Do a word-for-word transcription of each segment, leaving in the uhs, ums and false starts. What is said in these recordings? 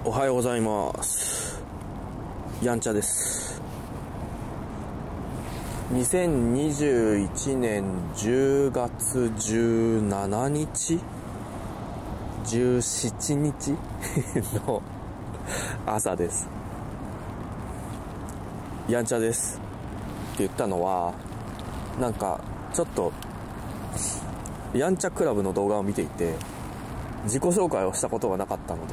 おはようございます。やんちゃです。にせんにじゅういちねんじゅうがつじゅうしちにちじゅうしちにちの朝です。やんちゃですって言ったのは、なんかちょっとやんちゃクラブの動画を見ていて、自己紹介をしたことがなかったので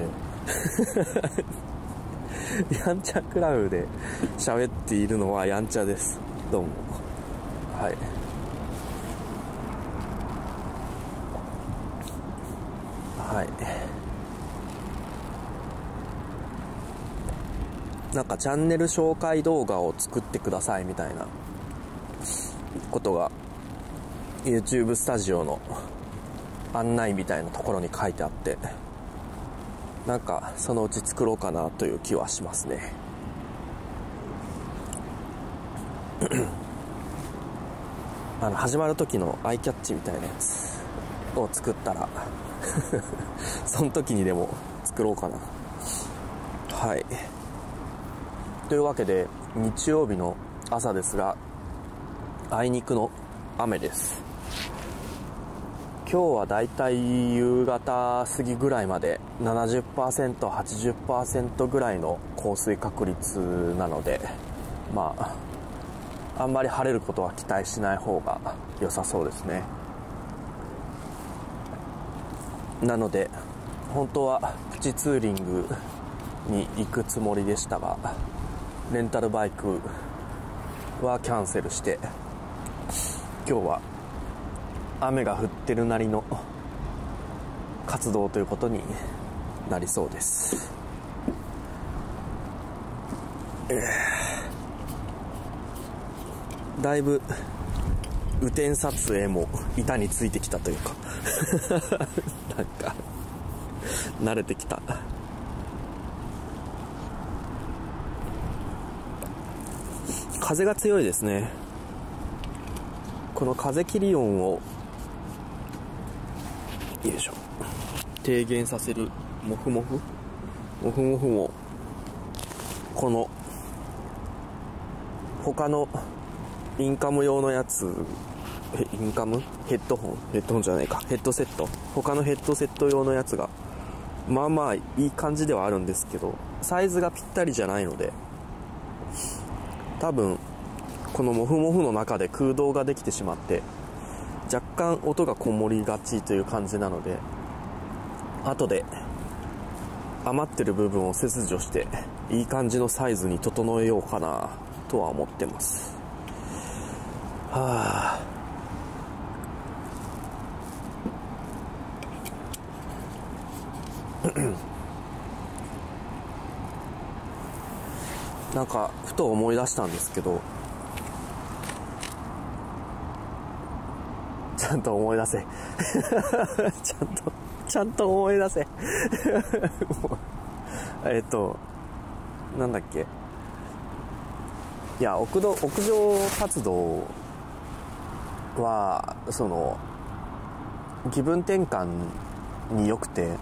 やんちゃクラブで喋っているのはやんちゃです。どうも。はいはいなんかチャンネル紹介動画を作ってくださいみたいなことが YouTube スタジオの案内みたいなところに書いてあって、なんかそのうち作ろうかなという気はしますねあの始まる時のアイキャッチみたいなやつを作ったらその時にでも作ろうかな。はいというわけで、日曜日の朝ですが、あいにくの雨です。今日はだいたい夕方過ぎぐらいまで ななじゅっパーセント、はちじゅっパーセント ぐらいの降水確率なので、まああんまり晴れることは期待しない方が良さそうですね。なので本当はプチツーリングに行くつもりでしたが、レンタルバイクはキャンセルして、今日は雨が降ってるなりの活動ということになりそうです。えー、だいぶ雨天撮影も板についてきたというかなんか慣れてきた。風が強いですね。この風切り音をよいしょ低減させるモフモフモフモフも、この他のインカム用のやつ、インカムヘッドホンヘッドホンじゃないかヘッドセット他のヘッドセット用のやつがまあまあいい感じではあるんですけど、サイズがぴったりじゃないので、多分このモフモフの中で空洞ができてしまって若干音がこもりがちという感じなので、後で余ってる部分を切除していい感じのサイズに整えようかなとは思ってます。はあなんかふと思い出したんですけど、ちゃんと思い出せちゃんとちゃんと思い出せえっとなんだっけ、いや屋上屋上活動はその気分転換に良くて、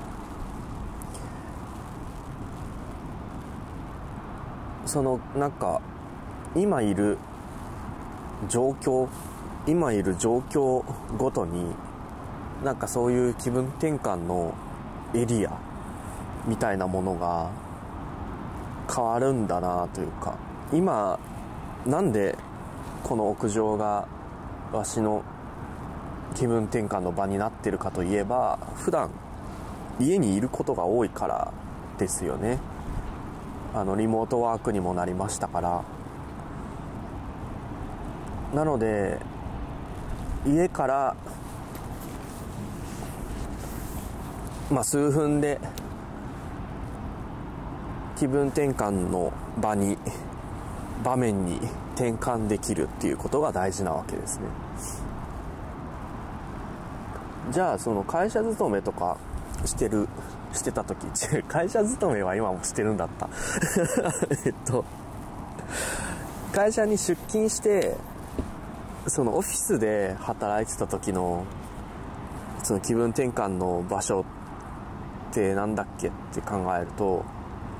そのなんか今いる状況今いる状況ごとになんかそういう気分転換のエリアみたいなものが変わるんだなというか、今なんでこの屋上がわしの気分転換の場になってるかといえば、普段家にいることが多いからですよね。あのリモートワークにもなりましたから。なので家からまあ数分で気分転換の場に場面に転換できるっていうことが大事なわけですね。じゃあその会社勤めとかしてるしてた時会社勤めは今もしてるんだったえっと会社に出勤してそのオフィスで働いてた時のその気分転換の場所ってなんだっけって考えると、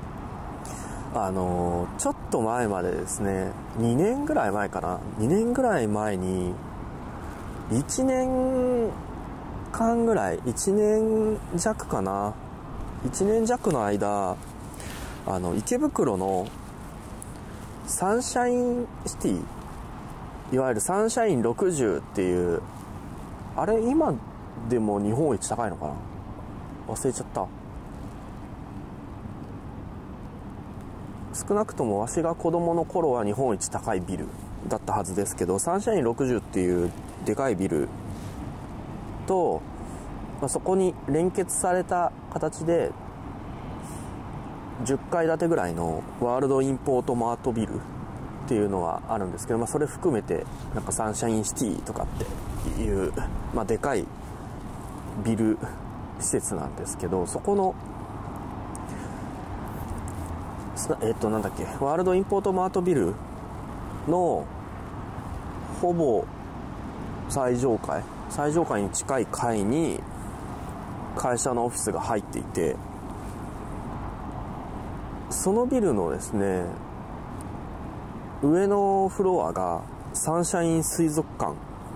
あのちょっと前までですね、にねんぐらい前かな、にねんぐらい前にいちねんかんぐらい、いちねんじゃくかな、いちねんじゃくの間、あの池袋のサンシャインシティ、いわゆるサンシャインろくじゅうっていう、あれ今でも日本一高いのかな、忘れちゃった。少なくともわしが子供の頃は日本一高いビルだったはずですけど、サンシャインろくじゅうっていうでかいビルと、まあ、そこに連結された形でじゅっかい建てぐらいのワールドインポートマートビルっていうのがあるんですけど、まあ、それ含めてなんかサンシャインシティとかっていう、まあ、でかいビル施設なんですけど、そこのえっとなんだっけワールドインポートマートビルのほぼ最上階最上階に近い階に会社のオフィスが入っていて、そのビルのですね上のフロアがサンシャイン水族館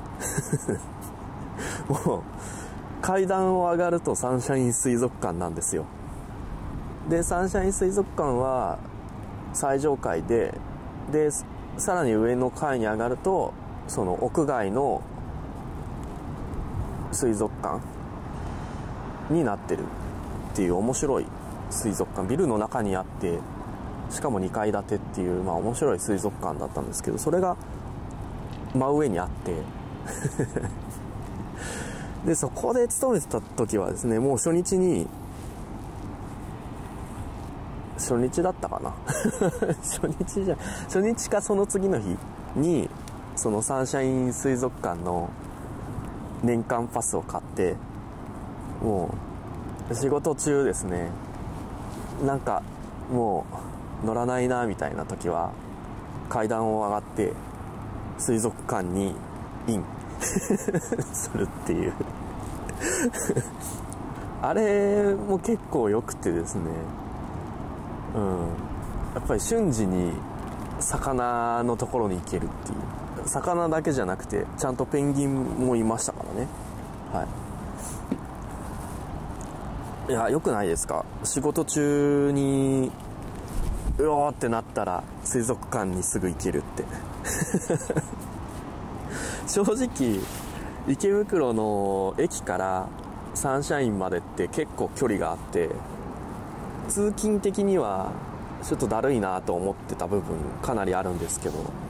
もう階段を上がるとサンシャイン水族館なんですよ。でサンシャイン水族館は最上階で、でさらに上の階に上がるとその屋外の水族館になってるっていう面白い水族館、ビルの中にあって、しかもにかい建てっていう、まあ、面白い水族館だったんですけど、それが真上にあってでそこで勤めてた時はですね、もう初日に初日だったかな初日じゃ初日かその次の日にそのサンシャイン水族館の年間パスを買って、もう仕事中ですね、なんかもう乗らないなみたいな時は階段を上がって水族館にインするっていうあれも結構良くてですね、うん、やっぱり瞬時に魚のところに行けるっていう、魚だけじゃなくてちゃんとペンギンもいましたからね。はい、いや良くないですか、仕事中にうおーってなったら水族館にすぐ行けるって正直池袋の駅からサンシャインまでって結構距離があって、通勤的にはちょっとだるいなと思ってた部分かなりあるんですけど、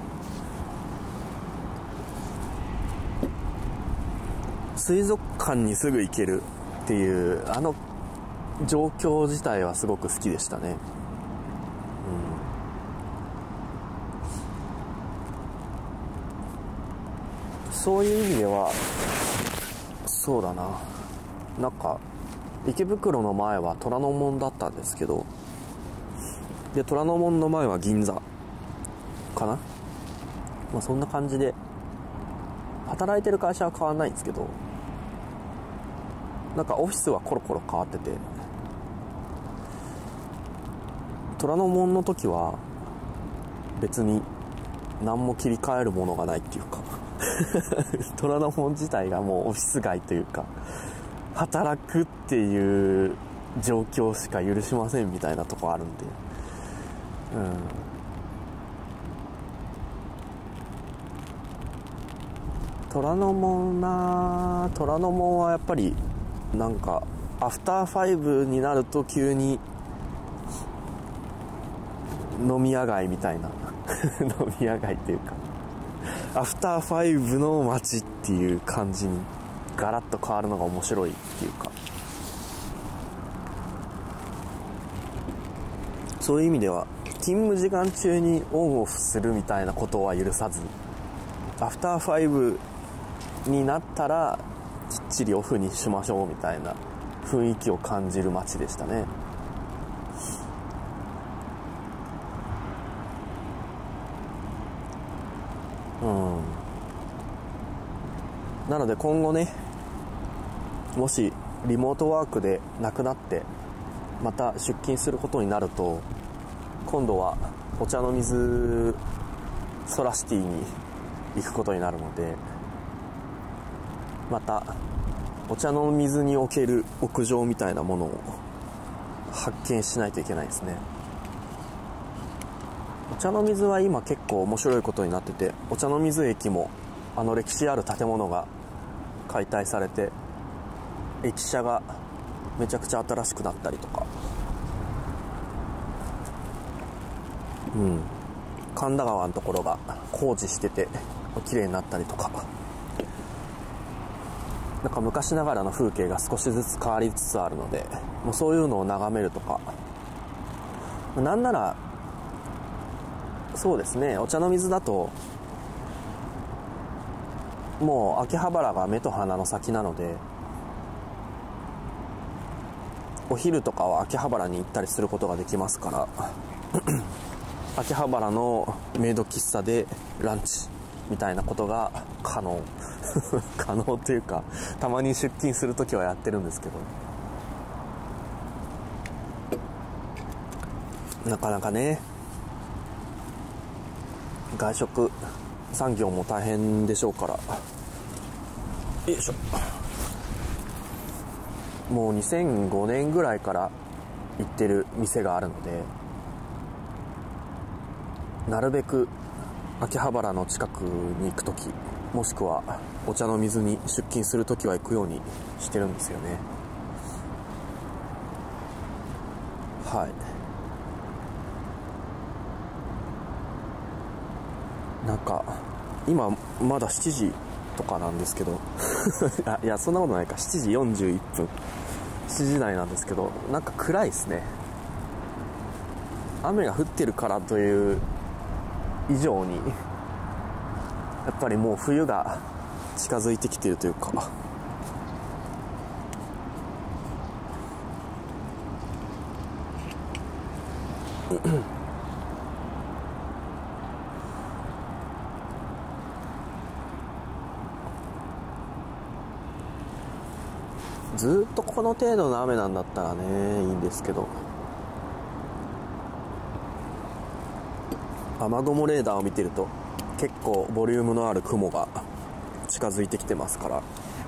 水族館にすぐ行けるっていうあの状況自体はすごく好きでしたね。うん、そういう意味ではそうだな、なんか池袋の前は虎ノ門だったんですけど、で虎ノ門の前は銀座かな、まあそんな感じで働いてる会社は変わんないんですけど、なんかオフィスはコロコロ変わってて、虎ノ門の時は別に何も切り替えるものがないっていうか虎ノ門自体がもうオフィス街というか働くっていう状況しか許しませんみたいなとこあるんで、うん、虎ノ門な虎ノ門はやっぱりなんかアフターファイブになると急に飲み屋街みたいな飲み屋街っていうかアフターファイブの街っていう感じにガラッと変わるのが面白いっていうか、そういう意味では勤務時間中にオンオフするみたいなことは許さず、アフターファイブになったらきっちりオフにしましょうみたいな雰囲気を感じる街でしたね。うん、なので今後ね、もしリモートワークでなくなってまた出勤することになると、 今度はお茶の水ソラシティに行くことになるので、またお茶の水における屋上みたいなものを発見しないといけないですね。お茶の水は今結構面白いことになってて、お茶の水駅もあの歴史ある建物が解体されて、駅舎がめちゃくちゃ新しくなったりとか、うん神田川のところが工事してて綺麗になったりとか、なんか昔ながらの風景が少しずつ変わりつつあるので、もうそういうのを眺めるとか、なんならそうですね、お茶の水だともう秋葉原が目と鼻の先なので、お昼とかは秋葉原に行ったりすることができますから秋葉原のメイド喫茶でランチみたいなことが可能可能というか、たまに出勤するときはやってるんですけど、なかなかね外食産業も大変でしょうから、よいしょ、もうにせんごねんぐらいから行ってる店があるので、なるべく秋葉原の近くに行くとき、もしくはお茶の水に出勤するときは行くようにしてるんですよね。はい、なんか今まだしちじとかなんですけどいやそんなことないか、しちじよんじゅういっぷん、しちじ台なんですけど、なんか暗いですね。雨が降ってるからという以上に、やっぱりもう冬が近づいてきているというか、ずっとこの程度の雨なんだったらねいいんですけど、雨雲レーダーを見てると結構ボリュームのある雲が近づいてきてますから、は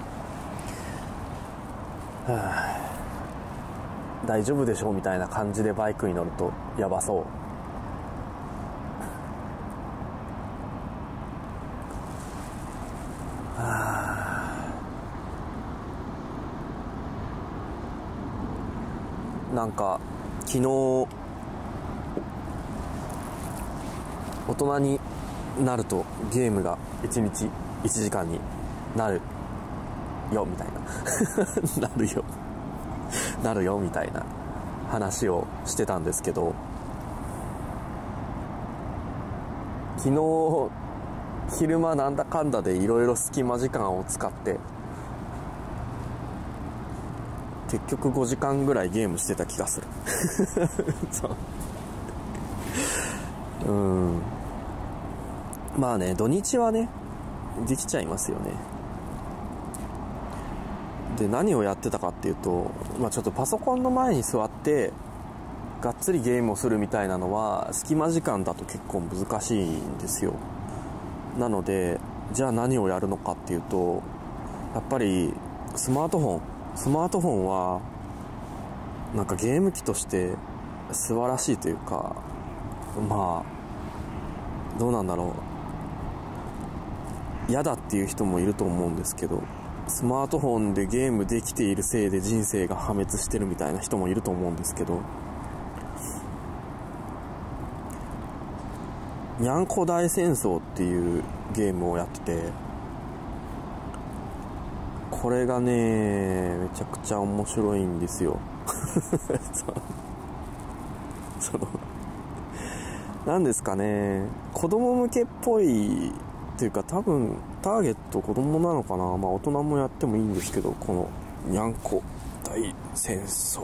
あ、大丈夫でしょうみたいな感じでバイクに乗るとやばそう。なんか昨日大人になるとゲームがいちにちいちじかんになるよみたいななるよなるよみたいな話をしてたんですけど、昨日昼間なんだかんだでいろいろ隙間時間を使って結局ごじかんぐらいゲームしてた気がするそううんまあね、土日はねできちゃいますよね。で何をやってたかっていうと、まあ、ちょっとパソコンの前に座ってがっつりゲームをするみたいなのは隙間時間だと結構難しいんですよ。なのでじゃあ何をやるのかっていうと、やっぱりスマートフォンスマートフォンはなんかゲーム機として素晴らしいというか、まあどうなんだろう、嫌だっていう人もいると思うんですけど、スマートフォンでゲームできているせいで人生が破滅してるみたいな人もいると思うんですけど、にゃんこ大戦争っていうゲームをやってて、これがねめちゃくちゃ面白いんですよそのなんですかね、子供向けっぽいっていうか、多分ターゲット子供なのかな、まあ大人もやってもいいんですけど、このにゃんこ大戦争、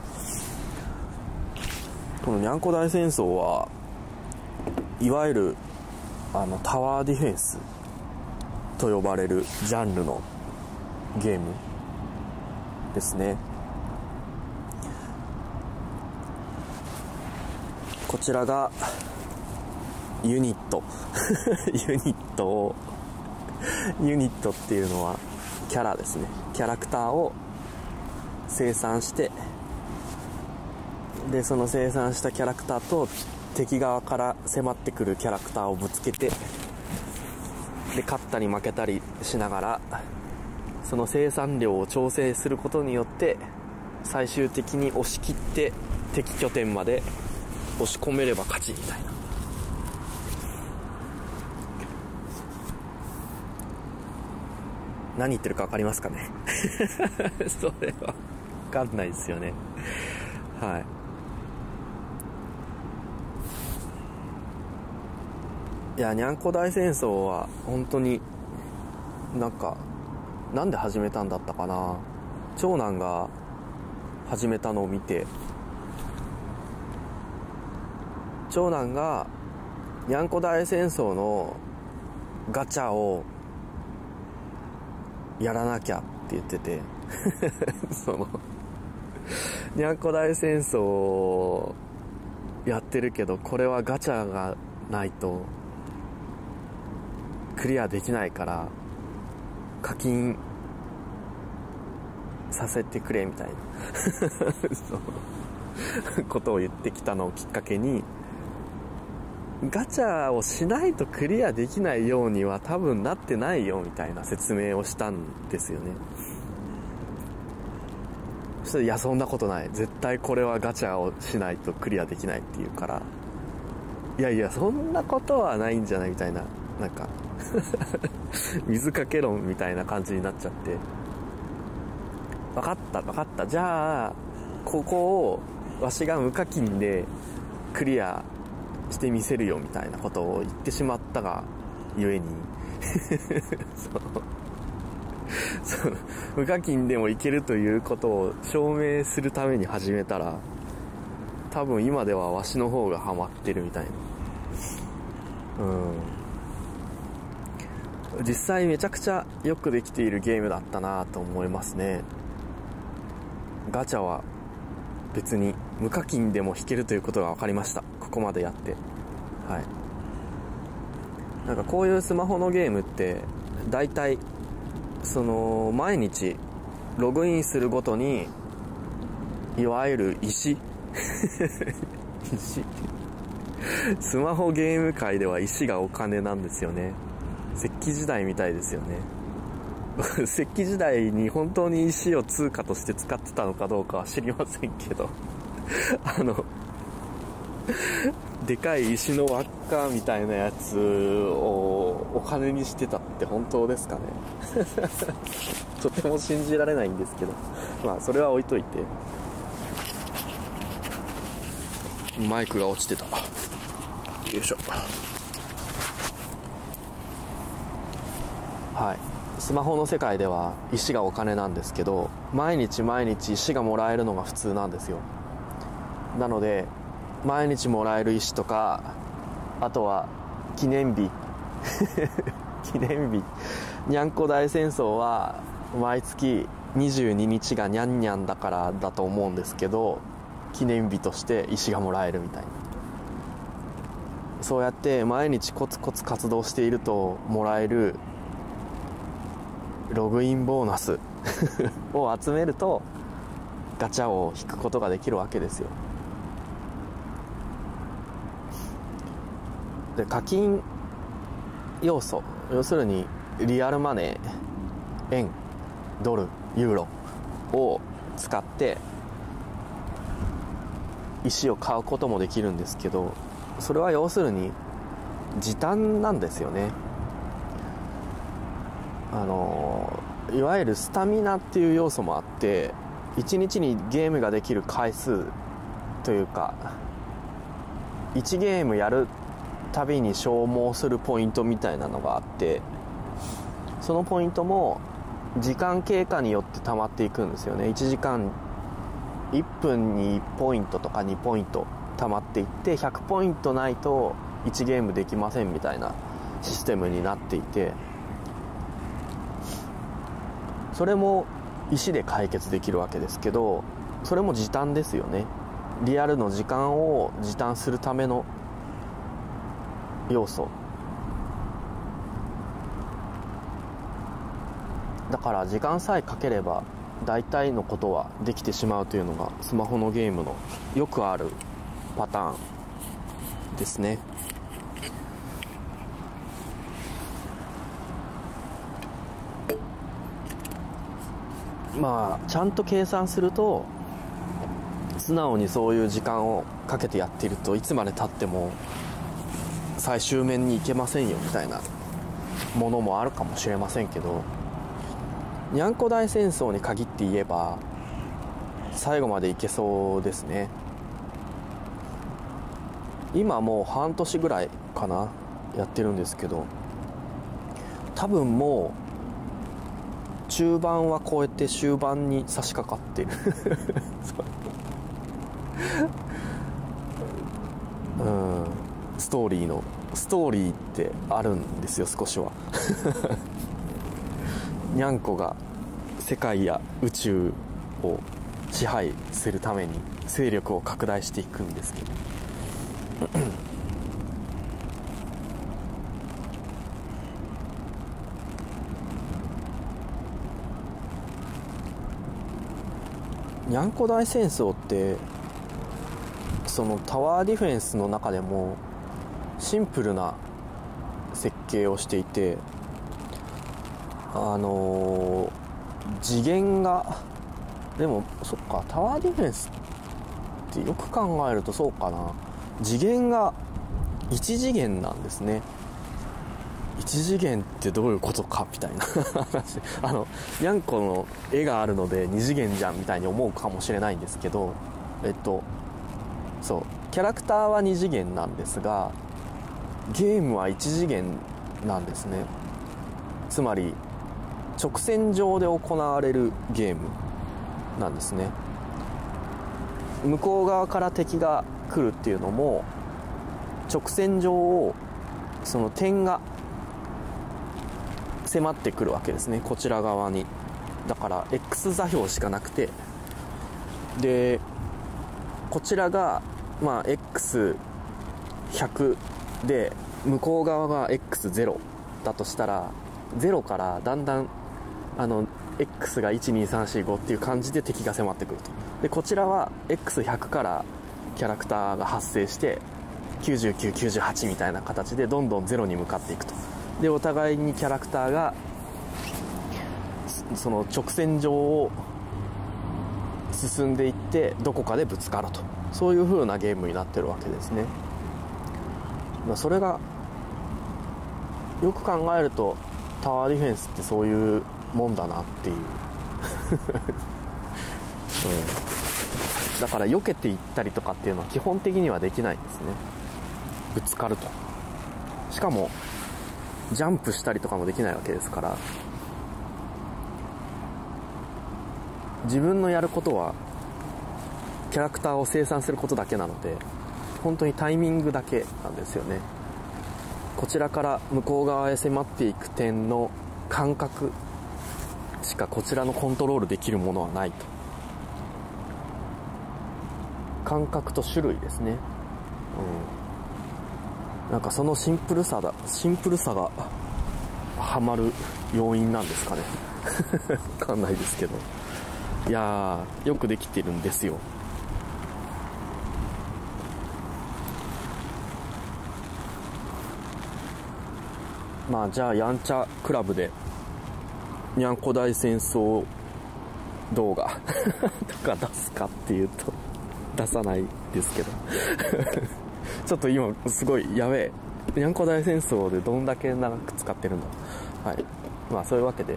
このにゃんこ大戦争はいわゆるあのタワーディフェンスと呼ばれるジャンルのゲームですね。 こちらがユニットユニットをユニットっていうのはキャラですね。キャラクターを生産して、でその生産したキャラクターと敵側から迫ってくるキャラクターをぶつけて、で勝ったり負けたりしながらその生産量を調整することによって最終的に押し切って敵拠点まで押し込めれば勝ちみたいな。何言ってるか分かりますかねそれは分かんないですよね。はい。いや、にゃんこ大戦争は本当になんかなんで始めたんだったかな。長男が始めたのを見て、長男がにゃんこ大戦争のガチャをやらなきゃって言っててそのにゃんこ大戦争やってるけど、これはガチャがないとクリアできないから課金させてくれみたいなそうことを言ってきたのをきっかけに、ガチャをしないとクリアできないようには多分なってないよみたいな説明をしたんですよね。そしたら、いやそんなことない、絶対これはガチャをしないとクリアできないって言うから、いやいやそんなことはないんじゃないみたいな、なんか水かけ論みたいな感じになっちゃって、分かった分かった、じゃあここをわしが無課金でクリアしてみせるよみたいなことを言ってしまったがゆえにそうそう無課金でもいけるということを証明するために始めたら、多分今ではわしの方がハマってるみたいな。うん、実際めちゃくちゃよくできているゲームだったなと思いますね。ガチャは別に無課金でも引けるということが分かりました。ここまでやって。はい。なんかこういうスマホのゲームって大体その毎日ログインするごとにいわゆる石石スマホゲーム界では石がお金なんですよね。石器時代みたいですよね。石器時代に本当に石を通貨として使ってたのかどうかは知りませんけどあのでかい石の輪っかみたいなやつをお金にしてたって本当ですかねとても信じられないんですけど、まあそれは置いといて。マイクが落ちてた。よいしょ。はい。スマホの世界では石がお金なんですけど、毎日毎日石がもらえるのが普通なんですよ。なので毎日もらえる石とか、あとは記念日記念日にゃんこ大戦争は毎月にじゅうににちがにゃんにゃんだからだと思うんですけど、記念日として石がもらえるみたいな。そうやって毎日コツコツ活動しているともらえるログインボーナスを集めるとガチャを引くことができるわけですよ。で、課金要素、要するにリアルマネー、円、ドル、ユーロを使って石を買うこともできるんですけど、それは要するに時短なんですよね。あのいわゆるスタミナっていう要素もあって、いちにちにゲームができる回数というか、いちゲームやるたびに消耗するポイントみたいなのがあって、そのポイントも時間経過によって溜まっていくんですよね。いちじかんいっぷんにいちポイントとかにポイント溜まっていって、ひゃくポイントないといちゲームできませんみたいなシステムになっていて、それも石で解決できるわけですけど、それも時短ですよね。 リアルの時間を時短するための要素だから、時間さえかければ大体のことはできてしまうというのがスマホのゲームのよくあるパターンですね。まあちゃんと計算すると、素直にそういう時間をかけてやっているといつまで経っても最終面に行けませんよみたいなものもあるかもしれませんけど、にゃんこ大戦争に限って言えば最後までいけそうですね。今もう半年ぐらいかなやってるんですけど、多分もう中盤は超えて終盤に差し掛かってるうんストーリーのストーリーってあるんですよ、少しはにゃんこが世界や宇宙を支配するために勢力を拡大していくんですけどにゃんこ大戦争ってそのタワーディフェンスの中でもシンプルな設計をしていて、あのー、次元がでもそっかタワーディフェンスってよく考えるとそうかな、次元がいち次元なんですね。いち次元ってどういうことかみたいな話あのにゃんこの絵があるのでに次元じゃんみたいに思うかもしれないんですけど、えっとそうキャラクターはに次元なんですがゲームはいち次元なんですね。つまり直線上で行われるゲームなんですね。向こう側から敵が来るっていうのも直線上をその点が迫ってくるわけですね、こちら側に。だから X 座標しかなくて、でこちらがまあ エックスひゃく で向こう側が エックスゼロ だとしたら、ゼロからだんだんあの X がいちにさんしごっていう感じで敵が迫ってくると。でこちらは エックスひゃく からキャラクターが発生してきゅうじゅうきゅう、きゅうじゅうはちみたいな形でどんどんゼロに向かっていくと。でお互いにキャラクターがその直線上を進んでいってどこかでぶつかると、そういう風なゲームになってるわけですね。それがよく考えるとタワーディフェンスってそういうもんだなっていう、うん、だから避けていったりとかっていうのは基本的にはできないんですね。ぶつかると、しかもジャンプしたりとかもできないわけですから、自分のやることはキャラクターを生産することだけなので、本当にタイミングだけなんですよね。こちらから向こう側へ迫っていく点の感覚しかこちらのコントロールできるものはないと。感覚と種類ですね、うん、なんかそのシンプルさだシンプルさがハマる要因なんですかねわかんないですけど、いやーよくできてるんですよ。まあじゃあやんちゃクラブでにゃんこ大戦争動画とか出すかっていうと出さないですけどちょっと今すごいやべえ、にゃんこ大戦争でどんだけ長く使ってるんだ。はい、まあそういうわけで、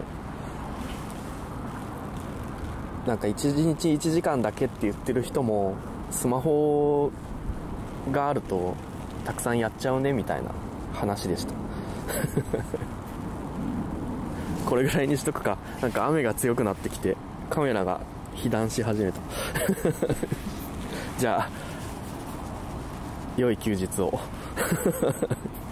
なんかいちにちいちじかんだけって言ってる人もスマホがあるとたくさんやっちゃうねみたいな話でしたこれぐらいにしとくか。なんか雨が強くなってきてカメラが被弾し始めたじゃあ良い休日を